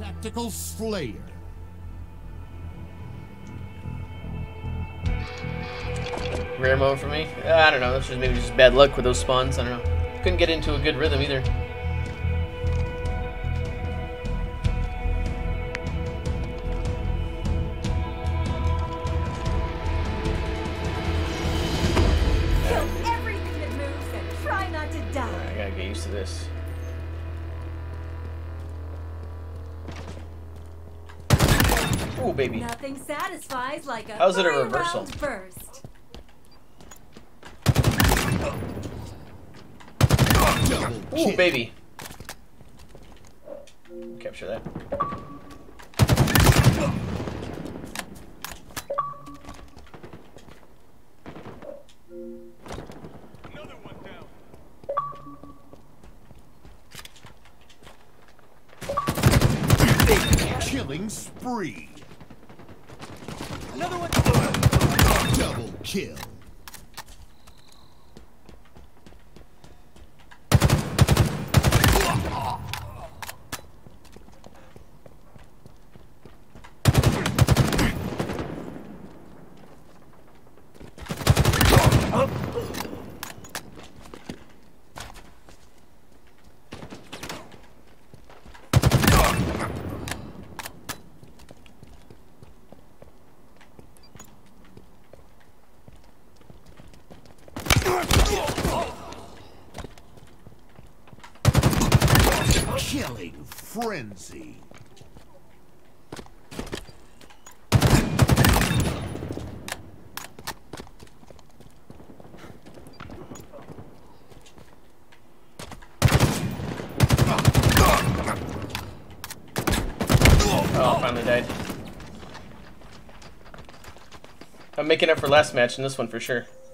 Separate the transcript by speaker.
Speaker 1: Tactical Slayer.
Speaker 2: Rare moment for me? I don't know. That's just maybe just bad luck with those spawns. I don't know. Couldn't get into a good rhythm either.
Speaker 3: Kill everything that moves and try not to die.
Speaker 2: I gotta get used to this. Ooh, baby.
Speaker 3: Nothing satisfies like a
Speaker 2: How's it a reversal?
Speaker 3: three-round burst.
Speaker 2: Ooh, baby. Capture that.
Speaker 4: Another one down.
Speaker 1: Killing spree.
Speaker 4: Another one.
Speaker 1: Double kill. Killing frenzy.
Speaker 2: Oh, finally died. I'm making up for last match in this one for sure.